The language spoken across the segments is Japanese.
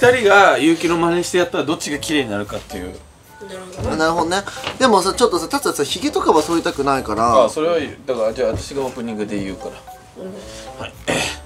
2人が結城の真似してやったらどっちが綺麗になるかっていう。 なるほどね。でもさ、ちょっとさ、達也さ、ヒゲとかは剃りたくないから。 あ、それはだからじゃあ私がオープニングで言うから。はい。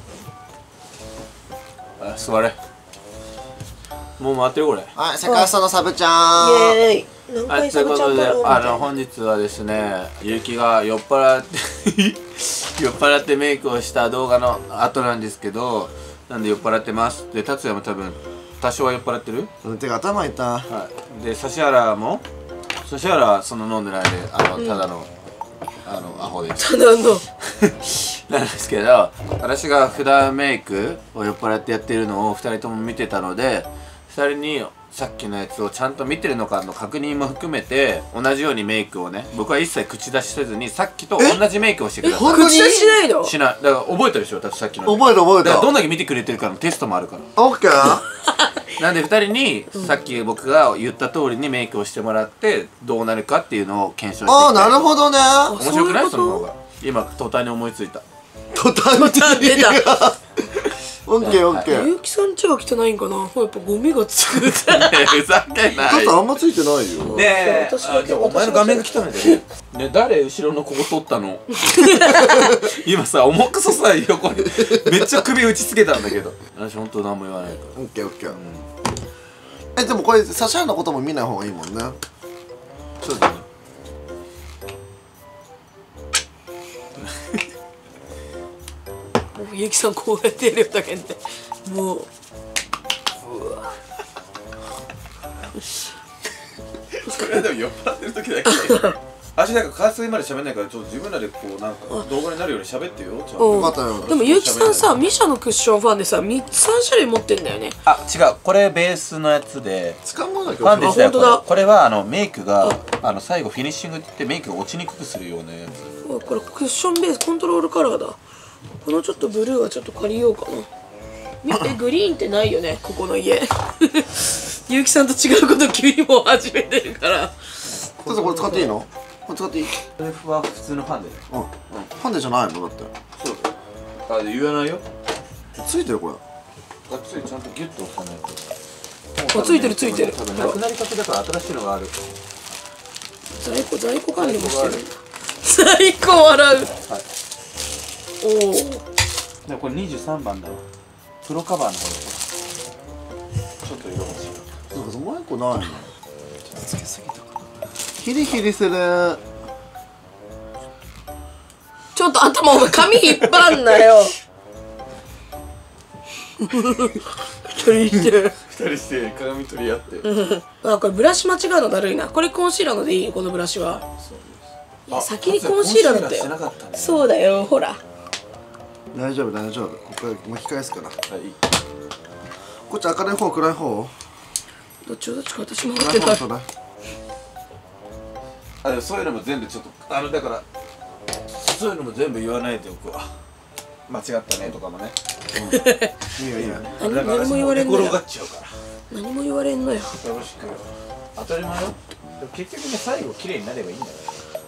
あ、座れ。もう回ってるこれ。 はい、セカストのサブちゃん。 イエーイ。 はい、ということで、本日はですね、結城が酔っ払って酔っ払ってメイクをした動画の後なんですけど、なんで酔っ払ってます。で、達也も多分多少は酔っ払ってる。 てか頭痛い。 はい。で、指原はその飲んでないで、ただのアホです。 ただのなんですけど、私が普段メイクを酔っ払ってやってるのを2人とも見てたので、2人にさっきのやつをちゃんと見てるのかの確認も含めて、同じようにメイクをね、僕は一切口出しせずにさっきと同じメイクをしてください。 口出ししないの？ しない。だから覚えてるでしょ、さっきの。 覚えた覚えた。 だからどんだけ見てくれてるかのテストもあるから。 オッケー。 なんで2人にさっき僕が言った通りにメイクをしてもらってどうなるかっていうのを検証していきたい。 ああ、なるほどね。 面白くない？その方が。今途端に思いついた。 途端に出た。 オッケーオッケー。 結城さんちが汚いんかな。やっぱゴミがつく。 ふざけない。 ちょっとあんまついてないよ。 ねえ、お前の画面が汚いんだよね。誰後ろのここ取ったの？今さ、重くそさ横にめっちゃ首打ちつけたんだけど、私本当何も言わないから。 オッケーオッケー。でもこれ指原のことも見ない方がいいもんね。 そうだね。 結城さんこうやってやるだけでもう。 それはでも酔っ払ってる時だけ。私なんか関数まで喋んないから、ちょっと自分らでこうなんか動画になるように喋ってよ。ちゃんと。 よかったよ。 でも結城さんさ、ミシャのクッションファンでさ、3種類持ってんだよね。 あ、違う、これベースのやつで使うものだけファンでしたよ。 あ、本当だ。 これはメイクが最後フィニッシングって言ってメイクが落ちにくくするようなやつ。 これクッションベースコントロールカラーだ。このちょっとブルーはちょっと借りようかな。見て、グリーンってないよね、ここの家。結城さんと違うこと急にもう始めてるから。 これ使っていいの？これ使っていい？ これは普通のファンデね。 うん。ファンデじゃないのだって。 そう。あ、言わないよ。 ついてるこれ。 がっつりちゃんとギュッと押さないあ、ついてるついてる。 と。多分なくなりかけだから新しいのがある。 在庫管理もしてる。在庫笑う。 はい。 おお。 でこれ23番だわ。プロカバーの方です。ちょっと色が違う。 なんかもう一個ないの？つけすぎたかな。ヒリヒリする。 ちょっと頭お前髪引っ張んなよ。二人して鏡取り合って。 あ、これブラシ間違うのだるいな。これコンシーラーのでいい？このブラシは。いや、先にコンシーラーだったよ。そうだよ、ほら。 大丈夫大丈夫。ここから巻き返すから。 はい。 こっち明るい方暗い方？ どっちか私も持ってない。 あ、でもそういうのも全部ちょっとだからそういうのも全部言わないでおくわ。間違ったねとかもね。 いいよいいよ。 何も言われんのよ。 転がっちゃうから。 何も言われんのよ。 よろしく。当たり前よ。でも結局ね、最後綺麗になればいいんだよ。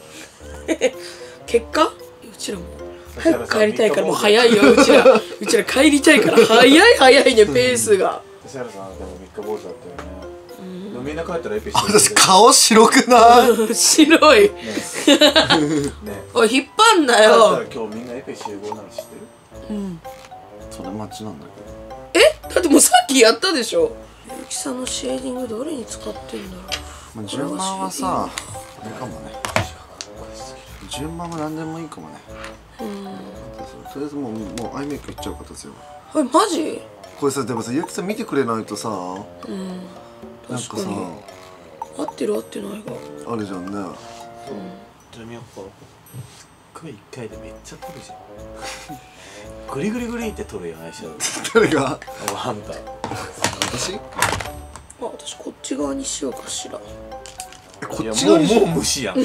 結果？うちらも早く帰りたいからもう早いよ。うちら帰りたいから早いねペースが。 指原さんでも三日坊主だったよね。でもみんな帰ったらエピしてる。 私顔白くない？ 白い。 ね。 おい引っ張んなよ。 今日みんなエピ集合なの知ってる？ うん。 それ待ちなんだけど。 だってもうさっきやったでしょ。結城さんのシェーディングどれに使ってんだろう。 順番はさ、あれかもね。順番は何でもいいかもね。とりあえずもうアイメイクいっちゃう形よ。 マジ？ これさ、でもさ、結城さん見てくれないとさ、なんかさ、 合ってる合ってないがあるじゃんね。 じゃあみよっか。声1回でめっちゃ取るじゃん。グリグリグリって取るやん、アイシャドウ。 誰が？ あんた。 私こっち側にしようかしら。 こっち側にもう無視やん。もう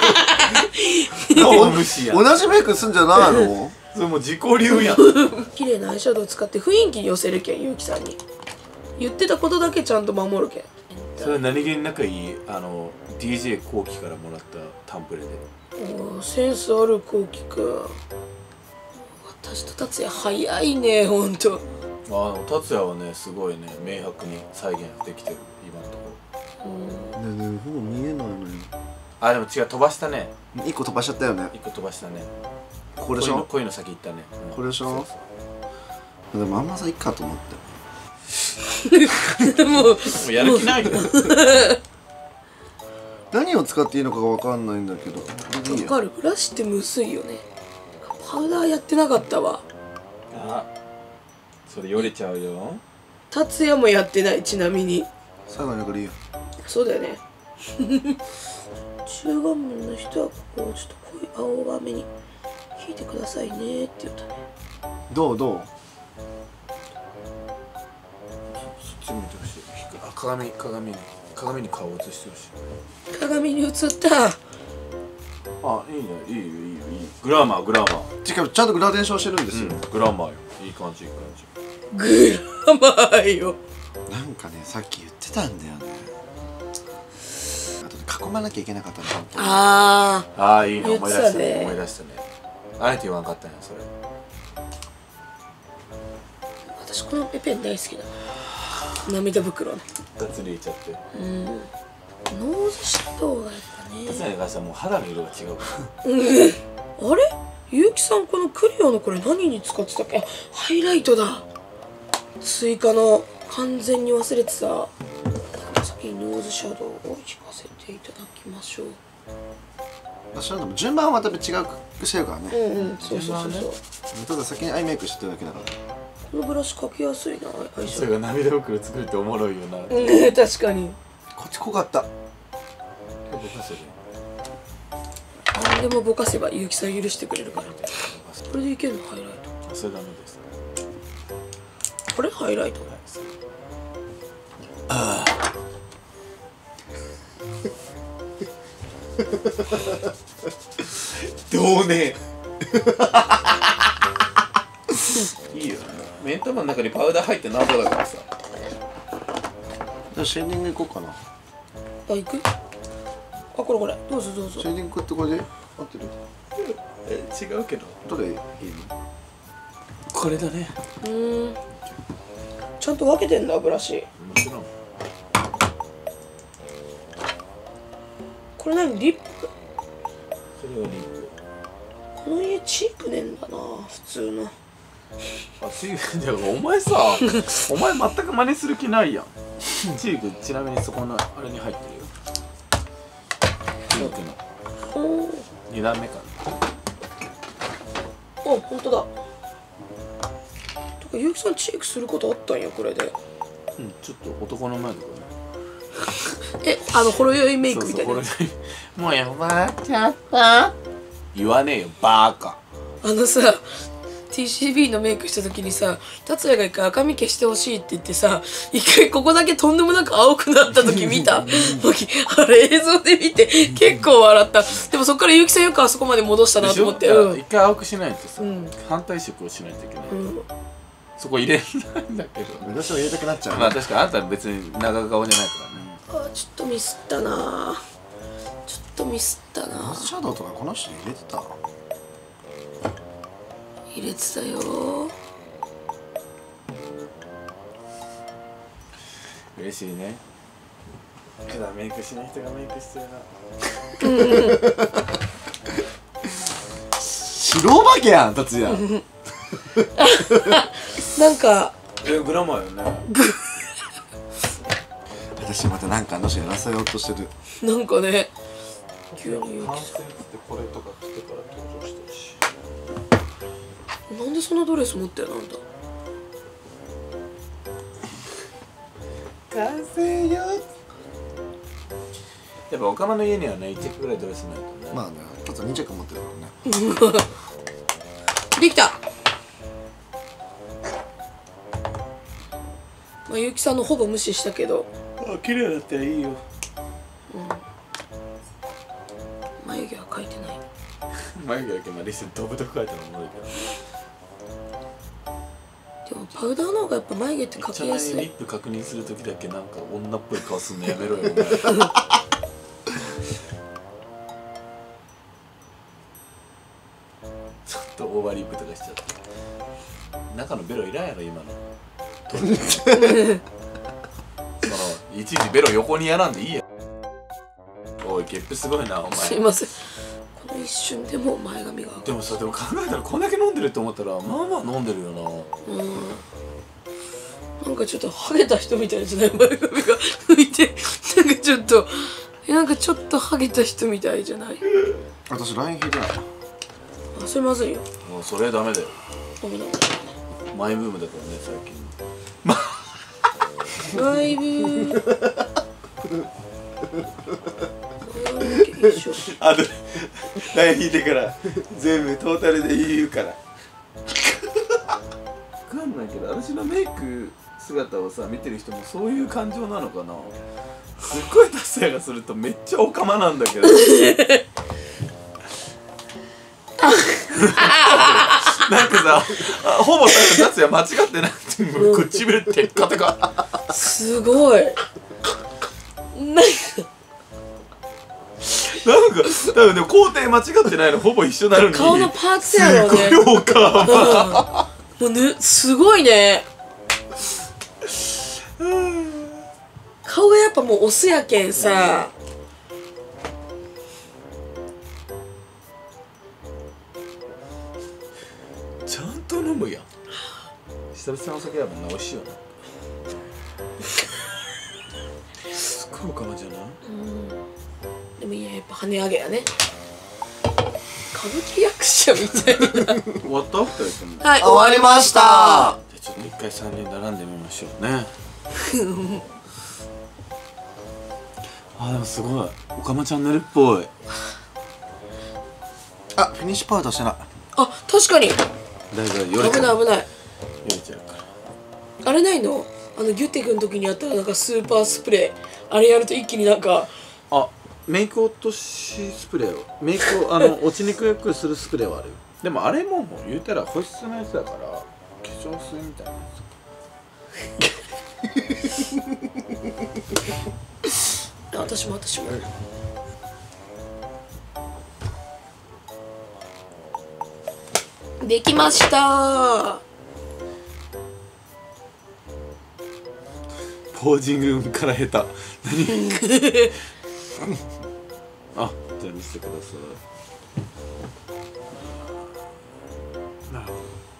無視やん。 同じメイクすんじゃないの？ それもう自己流やん。 綺麗なアイシャドウ使って雰囲気に寄せるけん、結城さんに言ってたことだけちゃんと守るけん。 それは何気に仲いいDJ コウキからもらったタンプレで。 おー、センスあるこうきくん。私と達也早いね、ほんと。 達也はねすごいね明白に再現できてる今のところ。 ねほぼ見えないのよ。 あでも違う、飛ばしたね。 1個飛ばしちゃったよね。 1個飛ばしたね。 これでしょ。 恋の先行ったね。 これでしょ。でもあんまさいっかと思って。 もうやる気ないよ。 何を使っていいのかが分かんないんだけど。 わかる。ブラシってむずいよね。パウダーやってなかったわ。 あ、それよれちゃうよ。 達也もやってない。ちなみに最後にこれいいよ。 そうだよね。中顔面の人はここをちょっと濃い青めに引いてくださいねって言ったね。 どうそっち見てほしい。鏡に顔を映してほしい。 鏡に映った。 あ、いいね、いいよ。グラマー。 しかもちゃんとグラデーションしてるんですよ。 グラマーよ。いい感じ。 グラマーよ。 なんかね、さっき言ってたんだよね。あとで囲まなきゃいけなかったの。 ああ、いいね。思い出したね。 ね。あえて言わんかったんやそれ。 私このペペン大好きだ。涙袋ね。 がっつりいっちゃって。 ノーズシャドウがやっぱね。 達也に関してはもう肌の色が違う。 あれ、ゆうきさんこのクリオのこれ何に使ってたっけ。ハイライトだ。追加の完全に忘れてた。先にノーズシャドウを引かせていただきましょう。 私はでも順番はまた違うしてるからね。 そう。 ただ先にアイメイクしてるだけだから。 このブラシかけやすいな。 それが涙袋作るっておもろいよな。 確かに。 こっち濃かった。 ぼかせる。 何でもぼかせばゆうきさん許してくれるから。これでいけるのハイライト。 それダメです。 これハイライト。 どうね。いいよ。目ん玉の中にパウダー入ってなんぼだからさ。 じゃあシェーディング行こうかな。 あ、行く？あ、これ。どうぞ。 シェーディングってこれで合ってる？ 違うけど。 どれいいの？ これだね。 ちゃんと分けてんだブラシ。 もちろん。 これ何リップ？ それはリップ。 この家チークねんだな、普通の。 あ、チークだからお前さ、お前全く真似する気ないやん。チークちなみにそこのあれに入ってるよ。チークの2段目かな。 お、本当だ。とかゆうきさんチークすることあったんやこれで。 ちょっと男の前でこれね。ほろ酔いメイクみたいな。 もうやばっちゃった。言わねえよバーカ。 さ TCB のメイクした時にさ、達也が一回赤み消してほしいって言ってさ、一回ここだけとんでもなく青くなった時見た？あれ映像で見て結構笑った。でもそっからゆうきさんよくあそこまで戻したなと思って。 一回青くしないとさ、反対色をしないといけない。そこ入れないんだけど。 私は入れたくなっちゃう。 まあ確かにあんたは別に長顔じゃないからね。 ちょっとミスったな。 ノーズシャドウとかこの人入れてた？ 入れてたよ。 嬉しいね。普段メイクしない人がメイクしてるな。 白お化けやん達也。 なんかグラマーよね。 私またなんかあの人やらせようとしてる。 なんかね、急に反省ってこれとか着てから登場してるし。 なんでそんなドレス持ってるのあんた。 完成よ。やっぱオカマの家にはね1着ぐらいドレスないとね。 まあね、あと2着持ってるからね。 できた。まあゆうきさんのほぼ無視したけど。 あ、綺麗だったらいいよ。 眉毛は描いてない。 眉毛だけまあリスドブドブ描いたのも多いけど。 でもパウダーの方がやっぱ眉毛って描きやすい。 リップ確認するときだけなんか女っぽい顔すんのやめろよ。ちょっとオーバーリップとかしちゃって。中のベロいらんやろ今の。 当にいちいちベロ横にやらんでいいや。おいゲップすごいなお前。 すいません、この一瞬でもう前髪が。 でもさ、でも考えたらこんだけ飲んでるって思ったらまあまあ飲んでるよな。 なんかちょっとハゲた人みたいじゃない？前髪が浮いて、なんかちょっとハゲた人みたいじゃない？ 私 LINE 引いてない。 あ、それまずいよ。 もうそれダメだよ。 ダメだ。 マイブームだからね最近。 マイブー。 あとライン引いてから全部トータルで言うから分かんないけど、私のメイク姿をさ見てる人もそういう感情なのかな。すっごい達成がするとめっちゃオカマなんだけどなんかさ、ほぼ多分達也間違ってなくて唇テッカテカすごい。 なんか多分ね工程間違ってないのほぼ一緒なのに顔のパーツやろうね。 すごいオカマもうね、すごいね。顔がやっぱもうオスやけんさ。 ちゃんと飲むやん。久々のお酒やもんな、美味しいよな。すっごいオカマじゃない？ でもいや、やっぱ跳ね上げやね。歌舞伎役者みたいな。 終わった？2人とも。 はい、 終わりました。 じゃあちょっと一回3人並んでみましょうね。あ、でもすごいオカマチャンネルっぽい。 あ、フィニッシュパウダーしてない。 あ、確かに。 だいぶ危ない危ない。 よれちゃうから。 あれないの？ギュテクの時にやったらなんかスーパースプレー。あれやると一気になんか。 あ、メイク落としスプレーをメイクを落ちにくくするスプレーはあるよ。でもあれも言うたら保湿のやつだから化粧水みたいなやつ。 私も。できました。 ポージングから下手。何あ、じゃあ見せてください。なるほ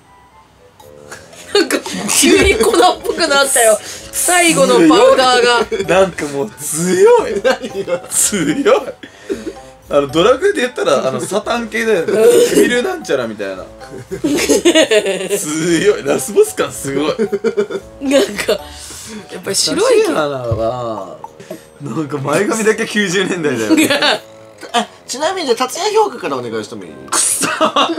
なんか急に粉っぽくなったよ。最後のパウダーが。 なんかもう強い強い。ドラクエで言ったらサタン系だよね。クビルなんちゃらみたいな。強い。ラスボス感すごい。 なんかやっぱり白い指原はなんか前髪だけ90年代だよね。 ちなみに達也評価からお願いしてもいい？ さ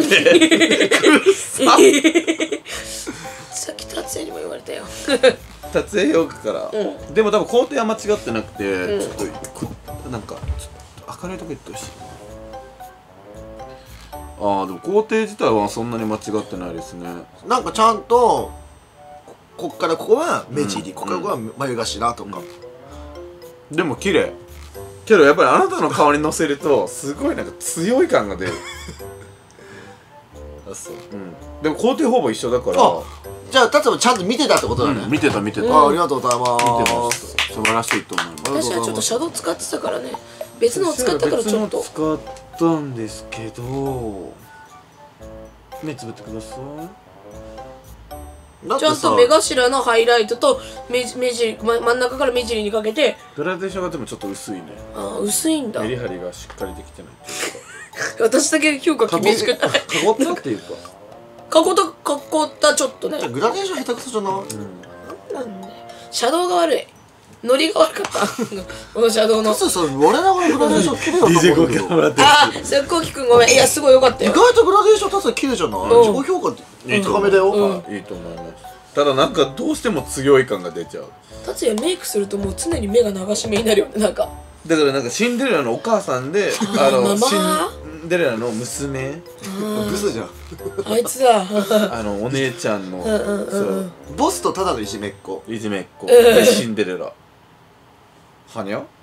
っき達也にも言われたよ。 達也評価から、でも多分工程は間違ってなくて、ちょっとなんかちょっと明るいとこ行ってほしい。ああ、でも工程自体はそんなに間違ってないですね。 なんかちゃんとこっからここは目尻、ここからここは眉頭とか、 でも綺麗。けどやっぱりあなたの顔にのせるとすごいなんか強い感が出る。 あ、そう。 でも工程ほぼ一緒だから。 あ、じゃあ達也もちゃんと見てたってことだね。 見てた見てた。 あ、ありがとうございま見てます。 す。素晴らしいと思います。 私はちょっとシャドウ使ってたからね。別のを使ったからちょっと。 別の使ったんですけど、目つぶってください。 ちゃんと目頭のハイライトと目尻、真ん中から目尻にかけて。 グラデーションがでもちょっと薄いね。 ああ、薄いんだ。 メリハリがしっかりできてないっていうか。 私だけ評価厳しくない。 かごったっていうか。 かごったちょっとね。 グラデーション下手くそじゃない？ なんでシャドウが悪い。ノリが悪かった。このシャドウの。 そうそう、我ながらグラデーション綺麗だと思うけど。 もらってああ、すっこうきくんごめん。いや、すごい良かった意よ。 外とグラデーション達也綺麗じゃない？自己評価高めだよ。 いいと思います。ただなんかどうしても強い感が出ちゃう。 達也メイクするともう常に目が流し目になるよね。なんかだからなんかシンデレラのお母さんでママシンデレラの娘、 ブスじゃん。 あいつだ。 お姉ちゃんのボスとただのいじめっ子。 いじめっ子でシンデレラはにゃ